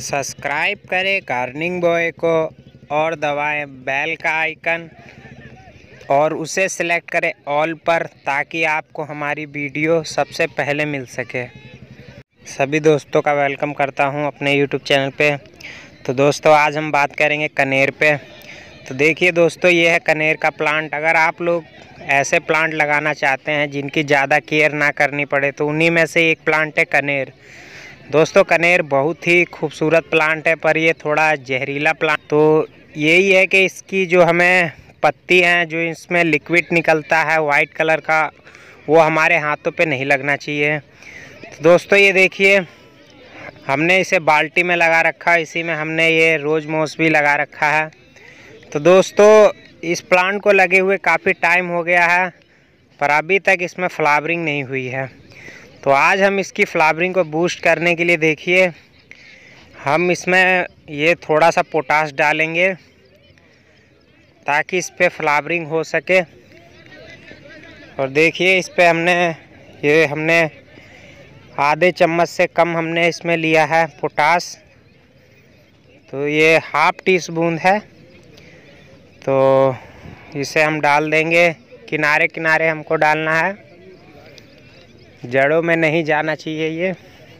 Subscribe करें gardening boy को और दबाएं बेल का आइकन और उसे सिलेक्ट करें ऑल पर, ताकि आपको हमारी वीडियो सबसे पहले मिल सके। सभी दोस्तों का वेलकम करता हूं अपने यूट्यूब चैनल पे। तो दोस्तों आज हम बात करेंगे कनेर पे। तो देखिए दोस्तों, ये है कनेर का प्लांट। अगर आप लोग ऐसे प्लांट लगाना चाहते हैं जिनकी ज़्यादा केयर ना करनी पड़े, तो उन्हीं में से एक प्लांट है कनेर। दोस्तों कनेर बहुत ही खूबसूरत प्लांट है, पर ये थोड़ा जहरीला प्लांट। तो यही है कि इसकी जो हमें पत्ती हैं, जो इसमें लिक्विड निकलता है वाइट कलर का, वो हमारे हाथों पे नहीं लगना चाहिए। तो दोस्तों ये देखिए, हमने इसे बाल्टी में लगा रखा है, इसी में हमने ये रोज मॉस भी लगा रखा है। तो दोस्तों इस प्लांट को लगे हुए काफ़ी टाइम हो गया है, पर अभी तक इसमें फ्लावरिंग नहीं हुई है। तो आज हम इसकी फ्लावरिंग को बूस्ट करने के लिए देखिए हम इसमें ये थोड़ा सा पोटाश डालेंगे, ताकि इस पे फ्लावरिंग हो सके। और देखिए इस पे हमने आधे चम्मच से कम हमने इसमें लिया है पोटाश। तो ये हाफ टी स्पून है। तो इसे हम डाल देंगे, किनारे किनारे हमको डालना है, जड़ों में नहीं जाना चाहिए ये।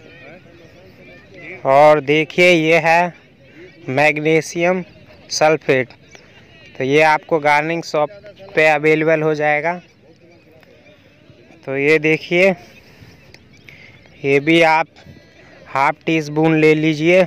और देखिए ये है मैग्नीशियम सल्फेट। तो ये आपको गार्डनिंग शॉप पे अवेलेबल हो जाएगा। तो ये देखिए, ये भी आप हाफ टी स्पून ले लीजिए।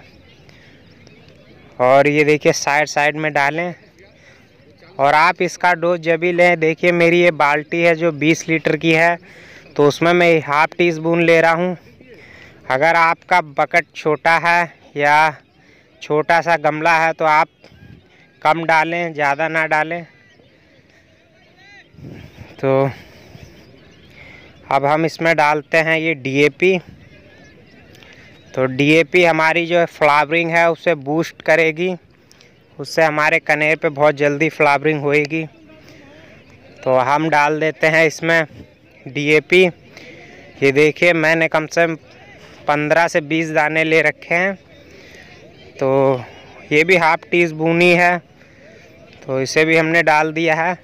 और ये देखिए साइड साइड में डालें। और आप इसका डोज जब भी लें, देखिए मेरी ये बाल्टी है जो 20 लीटर की है, तो उसमें मैं हाफ टी स्पून ले रहा हूँ। अगर आपका बकेट छोटा है या छोटा सा गमला है तो आप कम डालें, ज़्यादा ना डालें। तो अब हम इसमें डालते हैं ये डीएपी। तो डीएपी हमारी जो फ्लावरिंग है उसे बूस्ट करेगी, उससे हमारे कनेर पे बहुत जल्दी फ्लावरिंग होएगी। तो हम डाल देते हैं इसमें डीएपी। ये देखिए मैंने कम से कम 15 से 20 दाने ले रखे हैं। तो ये भी हाफ टी स्पून ही है, तो इसे भी हमने डाल दिया है।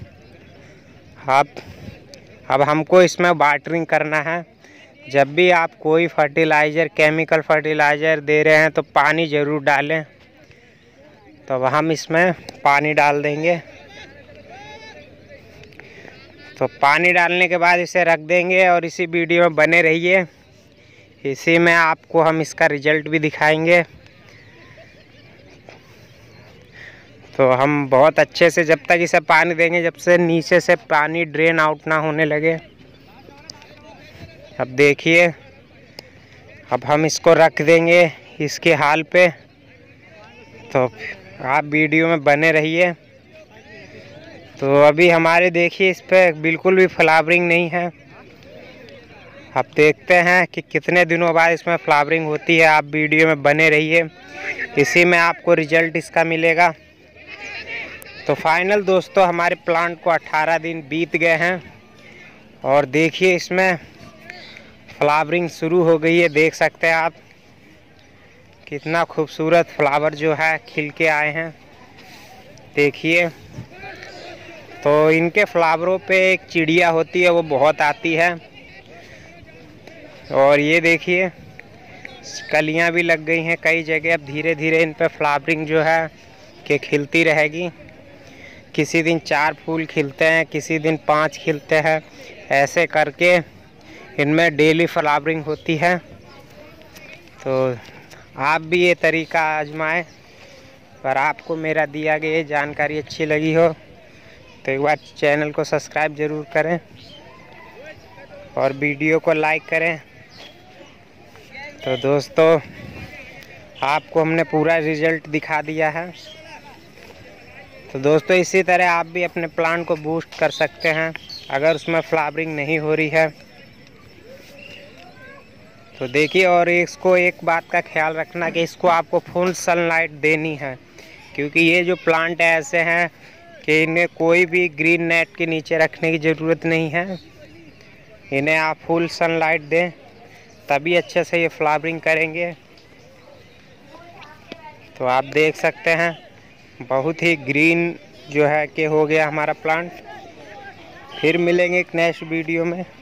अब हमको इसमें वाटरिंग करना है। जब भी आप कोई फर्टिलाइज़र, केमिकल फर्टिलाइज़र दे रहे हैं तो पानी ज़रूर डालें। तो अब हम इसमें पानी डाल देंगे। तो पानी डालने के बाद इसे रख देंगे और इसी वीडियो में बने रहिए। इसी में आपको हम इसका रिजल्ट भी दिखाएंगे। तो हम बहुत अच्छे से जब तक इसे पानी देंगे, जब से नीचे से पानी ड्रेन आउट ना होने लगे। अब देखिए, अब हम इसको रख देंगे इसके हाल पे। तो आप वीडियो में बने रहिए। तो अभी हमारे देखिए इस पे बिल्कुल भी फ्लावरिंग नहीं है। अब देखते हैं कि कितने दिनों बाद इसमें फ्लावरिंग होती है। आप वीडियो में बने रहिए, इसी में आपको रिजल्ट इसका मिलेगा। तो फाइनल दोस्तों हमारे प्लांट को 18 दिन बीत गए हैं और देखिए इसमें फ्लावरिंग शुरू हो गई है। देख सकते हैं आप कितना खूबसूरत फ्लावर जो है खिल के आए हैं। देखिए, तो इनके फ्लावरों पे एक चिड़िया होती है, वो बहुत आती है। और ये देखिए कलियां भी लग गई हैं कई जगह। अब धीरे धीरे इन पे फ्लावरिंग जो है कि खिलती रहेगी। किसी दिन 4 फूल खिलते हैं, किसी दिन 5 खिलते हैं। ऐसे करके इनमें डेली फ्लावरिंग होती है। तो आप भी ये तरीका आजमाएं। पर आपको मेरा दिया गया जानकारी अच्छी लगी हो तो एक बार चैनल को सब्सक्राइब ज़रूर करें और वीडियो को लाइक करें। तो दोस्तों आपको हमने पूरा रिजल्ट दिखा दिया है। तो दोस्तों इसी तरह आप भी अपने प्लांट को बूस्ट कर सकते हैं अगर उसमें फ्लावरिंग नहीं हो रही है। तो देखिए, और इसको एक बात का ख्याल रखना कि इसको आपको फुल सनलाइट देनी है, क्योंकि ये जो प्लांट है ऐसे हैं कि इन्हें कोई भी ग्रीन नेट के नीचे रखने की ज़रूरत नहीं है। इन्हें आप फुल सनलाइट दें, तभी अच्छे से ये फ्लावरिंग करेंगे। तो आप देख सकते हैं बहुत ही ग्रीन जो है कि हो गया हमारा प्लांट। फिर मिलेंगे एक नेक्स्ट वीडियो में।